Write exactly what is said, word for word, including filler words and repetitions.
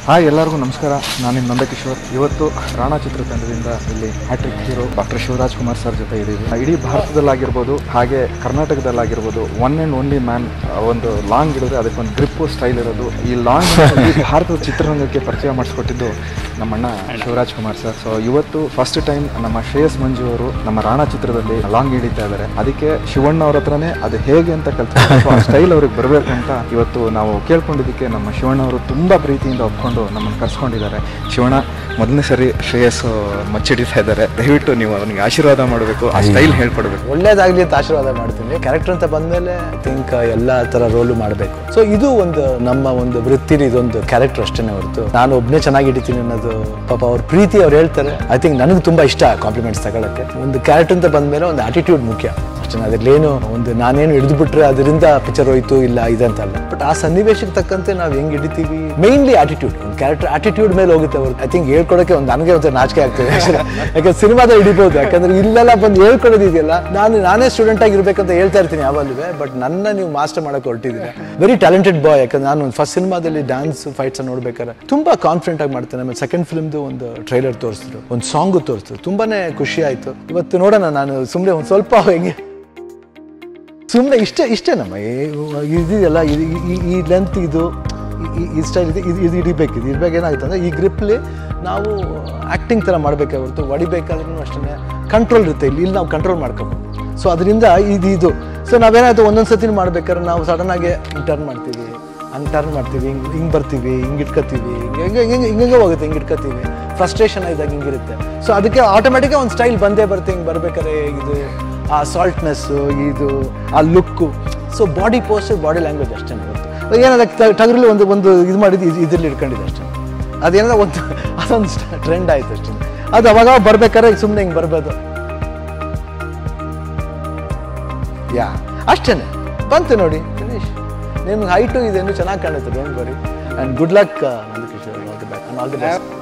Hi ಎಲ್ಲರಿಗೂ ನಮಸ್ಕಾರ. ನಾನು ನಿಮ್ಮ ನಂದ ಕಿಶೋರ್. ಇವತ್ತು ರಾಣಾ ಚಿತ್ರತಂಡದಿಂದ ಇಲ್ಲಿ hat-trick hero doctor Shivarajkumar sir ಜೊತೆ ಇದ್ದೀವಿ. ಇಡೀ ಭಾರತದಲ್ಲಾಗಿರ್ಬೋದು ಹಾಗೆ ಕರ್ನಾಟಕದಲ್ಲಾಗಿರ್ಬೋದು ಒನ್ ಆ್ಯಂಡ್ ಓನ್ಲಿ ಮ್ಯಾನ್ ಒಂದು ಲಾಂಗ್ ಹಿಡಿದ್ರೆ ಅದಕ್ಕೊಂದು ಗ್ರಿಪ್ಪು ಸ್ಟೈಲ್ ಇರೋದು. ಈ ಲಾಂಗ್ ಈ ಭಾರತದ ಚಿತ್ರರಂಗಕ್ಕೆ ಪರಿಚಯ ಮಾಡಿಸ್ಕೊಟ್ಟಿದ್ದು ನಮ್ಮಣ್ಣ ಶಿವರಾಜ್ಕುಮಾರ್ ಸರ್. ಸೊ ಇವತ್ತು ಫಸ್ಟ್ ಟೈಮ್ ನಮ್ಮ ಶ್ರೇಯಸ್ ಮಂಜು ಅವರು ನಮ್ಮ ರಾಣಾ ಚಿತ್ರದಲ್ಲಿ ಲಾಂಗ್ ಹಿಡಿತಾ ಇದ್ದಾರೆ. ಅದಕ್ಕೆ ಶಿವಣ್ಣ ಅವ್ರ ಹತ್ರನೇ ಅದು ಹೇಗೆ ಅಂತ ಕಲ್ತ್ಕೊಂಡು ಆ ಸ್ಟೈಲ್ ಅವ್ರಿಗೆ ಬರಬೇಕು ಅಂತ ಇವತ್ತು ನಾವು ಕೇಳ್ಕೊಂಡಿದ್ದಕ್ಕೆ ನಮ್ಮ ಶಿವಣ್ಣ ಅವರು ತುಂಬ ಪ್ರೀತಿಯಿಂದ ಒಪ್ಕೊಂಡು ನಮ್ಮನ್ನು ಕರ್ಸ್ಕೊಂಡಿದ್ದಾರೆ. ಶಿವಣ್ಣ ಮೊದಲನೇ ಸರಿ ಶ್ರೇಯಸ್ ಮಚ್ಚಿಡಿತಾ ಇದ್ದಾರೆ, ದಯವಿಟ್ಟು ನೀವು ಅವನಿಗೆ ಆಶೀರ್ವಾದ ಮಾಡಬೇಕು, ಆ ಸ್ಟೈಲ್ ಹೇಳ್ಕೊಡ್ಬೇಕು. ಒಳ್ಳೇದಾಗ್ಲಿ ಅಂತ ಆಶೀರ್ವಾದ ಮಾಡ್ತೀನಿ. ಕ್ಯಾರೆಕ್ಟರ್ ಅಂತ ಬಂದ್ಮೇಲೆ ಐ ಥಿಂಕ್ ಎಲ್ಲ ತರ ರೋಲು ಮಾಡಬೇಕು. ಸೊ ಇದು ಒಂದು ನಮ್ಮ ಒಂದು ವೃತ್ತಿಲಿ ಇದೊಂದು ಕ್ಯಾರೆಕ್ಟರ್ ಅಷ್ಟೇ ಹೊರತು ನಾನು ಒಬ್ಬನೇ ಚೆನ್ನಾಗಿ ಹಿಡಿತೀನಿ ಅನ್ನೋದು ಪಾಪ ಅವ್ರ ಪ್ರೀತಿ ಅವ್ರು ಹೇಳ್ತಾರೆ. ಐ ಥಿಂಕ್ ನನಗೆ ತುಂಬಾ ಇಷ್ಟ ಕಾಂಪ್ಲಿಮೆಂಟ್ಸ್ ತಗೊಳಕ್ಕೆ. ಒಂದು ಕ್ಯಾರೆಕ್ಟರ್ ಅಂತ ಬಂದ್ಮೇಲೆ ಒಂದು ಆಟಿಟ್ಯೂಡ್ ಮುಖ್ಯ ಅಷ್ಟೇ. ಅದ್ರಲ್ಲೇನು ಒಂದು ನಾನೇನು ಹಿಡಿದು ಬಿಟ್ರೆ ಅದರಿಂದ ಪಿಕ್ಚರ್ ಹೋಯ್ತು ಇಲ್ಲ ಇದಂತಲ್ಲ, ಬಟ್ ಆ ಸನ್ನಿವೇಶಕ್ಕೆ ತಕ್ಕಂತೆ ನಾವು ಹೆಂಗ್ ಹಿಡಿತೀವಿ, ಮೇನ್ಲಿ ಆಟಿಟ್ಯೂಡ್. ಒಂದು ಕ್ಯಾರೆಕ್ಟರ್ ಆಟಿಟ್ಯೂಡ್ ಮೇಲೆ ಹೋಗುತ್ತೆ ಅವ್ರು. ಐ ಥಿಂಕ್ ಹೇಳ್ಕೊಡಕ್ಕೆ ಒಂದು ನನಗೆ ಒಂದು ನಾಚಿಕೆ ಆಗ್ತದೆ ಯಾಕಂದ್ರೆ ಸಿನಿಮಾದಲ್ಲಿ ಹಿಡಿಬಹುದು. ಯಾಕಂದ್ರೆ ಇಲ್ಲೆಲ್ಲ ಬಂದು ಹೇಳ್ಕೊಡೋದಿದೆಯಲ್ಲ, ನಾನು ನಾನೇ ಸ್ಟೂಡೆಂಟ್ ಆಗಿರ್ಬೇಕಂತ ಹೇಳ್ತಾ ಇರ್ತೀನಿ ಯಾವಾಗಲೂ, ಬಟ್ ನನ್ನ ನೀವು ಮಾಸ್ಟರ್ ಮಾಡಕ್ಕೆ ಹೊರಟಿದ್ದೀರಾ. Very talented boy. ಯಾಕಂದ್ರೆ ನಾನು ಫಸ್ಟ್ ಸಿನಿಮಾದಲ್ಲಿ ಡ್ಯಾನ್ಸ್ ಫೈಟ್ಸ್ ನೋಡ್ಬೇಕಾದ್ರೆ ತುಂಬಾ ಕಾನ್ಫಿಡೆಂಟ್ ಆಗಿ ಮಾಡ್ತೇನೆ. ಆಮೇಲೆ ಸೆಕೆಂಡ್ ಫಿಲ್ಮ್ದು ಒಂದು ಟ್ರೈಲರ್ ತೋರಿಸಿದ್ರು, ಒಂದು ಸಾಂಗು ತೋರಿಸಿದ್ರು, ತುಂಬಾನೇ ಖುಷಿ ಆಯ್ತು. ಇವತ್ತು ನೋಡೋಣ, ನಾನು ಸುಮ್ಮನೆ ಒಂದು ಸ್ವಲ್ಪ ಹೆಂಗೆ ಸುಮ್ಮನೆ ಇಷ್ಟೇ ಇಷ್ಟೇ ನಮ್ಮ ಇದೆಯಲ್ಲ, ಈ ಲೆಂತ್ ಇದು ಈ ಸ್ಟೈಲ್ ಇದೆ, ಇದು ಇದು ಹಿಡಿಬೇಕು. ಇದು ಇರ್ಬೇಕು. ಏನಾಗುತ್ತೆ ಅಂದರೆ ಈ ಗ್ರಿಪ್ಲಿ ನಾವು ಆ್ಯಕ್ಟಿಂಗ್ ಥರ ಮಾಡಬೇಕೆ ಹೊರತು ಹೊಡಿಬೇಕಾದ್ರೂ ಅಷ್ಟೇ ಕಂಟ್ರೋಲ್ ಇರುತ್ತೆ. ಇಲ್ಲಿ ಇಲ್ಲಿ ನಾವು ಕಂಟ್ರೋಲ್ ಮಾಡ್ಕೋಬೋದು. ಸೊ ಅದರಿಂದ ಇದು ಇದು ಸೊ ನಾವೇನಾಯ್ತು ಒಂದೊಂದು ಸತಿ ಮಾಡ್ಬೇಕಾದ್ರೆ ನಾವು ಸಡನ್ನಾಗಿ ಹಿಂಗೆ ಟರ್ನ್ ಮಾಡ್ತೀವಿ, ಹಂಗೆ ಟರ್ನ್ ಮಾಡ್ತೀವಿ, ಹಿಂಗೆ ಹಿಂಗೆ ಬರ್ತೀವಿ, ಹಿಂಗೆ ಇಟ್ಕೋತೀವಿ, ಹಿಂಗೆ ಹಿಂಗೆ ಹಿಂಗೆ ಹೋಗುತ್ತೆ, ಹಿಂಗೆ ಇಟ್ಕೋತೀವಿ. ಫ್ರಸ್ಟ್ರೇಷನ್ ಇದ್ದಾಗ ಹಿಂಗಿರುತ್ತೆ. ಸೊ ಅದಕ್ಕೆ ಆಟೋಮೆಟಿಕ್ಕಾಗಿ ಒಂದು ಸ್ಟೈಲ್ ಬಂದೇ ಬರುತ್ತೆ. ಹಿಂಗೆ ಬರ್ಬೇಕಾದ್ರೆ ಇದು ಆ ಸಾಲ್ಟ್ನೆಸ್ಸು, ಇದು ಆ look. So body posture, body language ಅಷ್ಟೇ ಬರುತ್ತೆ. ಏನಾದ ಟಗರಲ್ಲಿ ಒಂದು ಒಂದು ಇದು ಮಾಡಿದ್ದು ಇದ್ರಲ್ಲಿ ಇಟ್ಕೊಂಡಿದೆ ಅಷ್ಟೇ. ಅದೇನಾದ ಒಂದು ಅದೊಂದು ಟ್ರೆಂಡ್ ಆಯ್ತು ಅಷ್ಟೇ. ಅದು ಅವಾಗ ಬರ್ಬೇಕಾದ್ರೆ ಸುಮ್ಮನೆ ಹಿಂಗೆ ಬರ್ಬೋದು. ಯಾ ಅಷ್ಟೇ ಬಂತು ನೋಡಿ, ಫಿನಿಶ್. ನಿಮ್ಗೆ ಹೈಟು ಇದೇನು ಚೆನ್ನಾಗಿ ಕಾಣುತ್ತೆ, don't worry. And good luck Nanda Kishore. All the best.